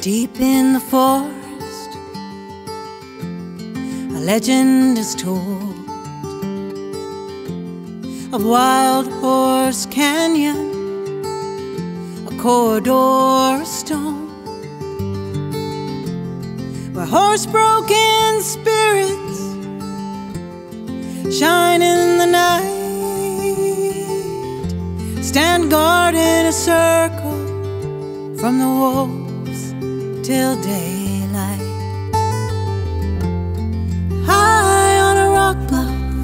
Deep in the forest, a legend is told of Wild Horse Canyon, a corridor of stone, where horse-broken spirits shine in the night, stand guard in a circle from the wolves till daylight. High on a rock bluff,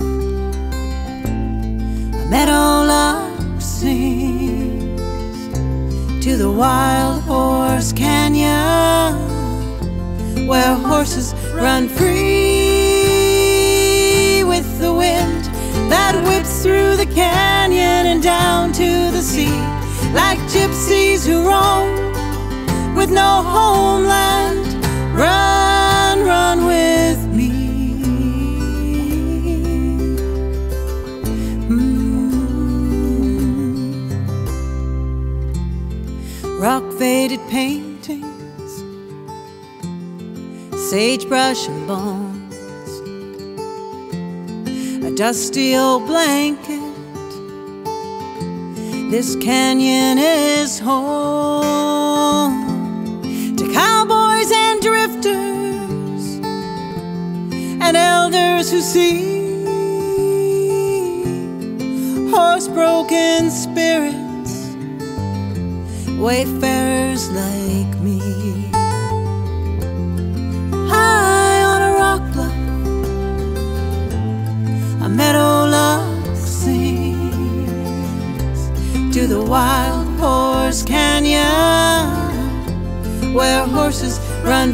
a meadowlark sings to the Wild Horse Canyon, where horses run free with the wind that whips through the canyon and down to the sea, like gypsies who roam with no homeland. Run, run with me. Rock-faded paintings, sagebrush and bones, a dusty old blanket. This canyon is home to cowboys and drifters and elders who see horse-broken spirits, wayfarers like me. High on a rock bluff, a meadowlark sings to the Wild Horse Canyon, where horses run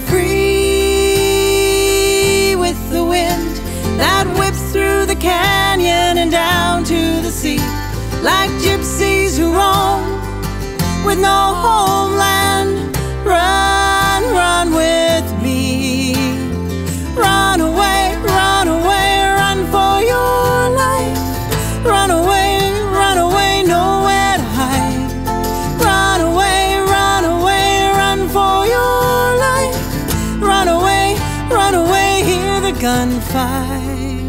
free with the wind that whips through the canyon and down to the sea, like gypsies who roam with no homeland. Run, run with me. Run away, run away, run for your life. Run away, nowhere to hide. Run away, run for your life. Run away, hear the gunfire.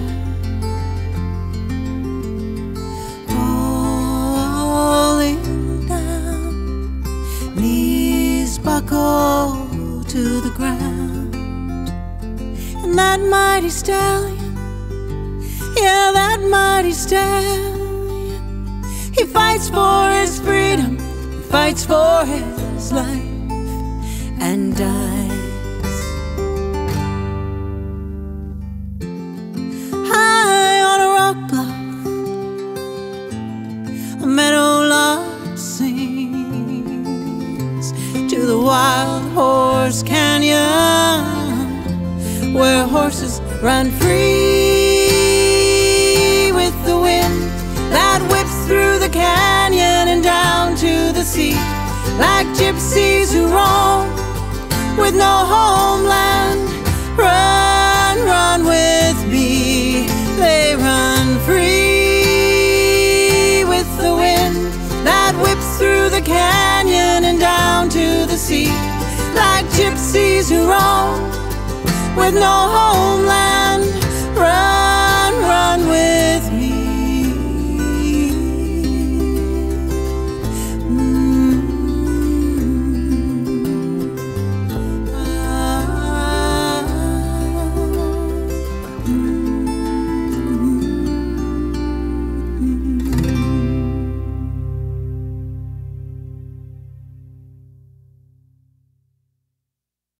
Buckle to the ground, and that mighty stallion, yeah, that mighty stallion, he fights for his freedom, he fights for his life, and dies. High on a rock bluff, a meadowlark sings to the Wild Horse Canyon, where horses run free with the wind that whips through the canyon and down to the sea, like gypsies who roam with no homeland. Run, run with me. They run free with the wind that whips through the canyon and down to the sea, like gypsies who roam with no homeland.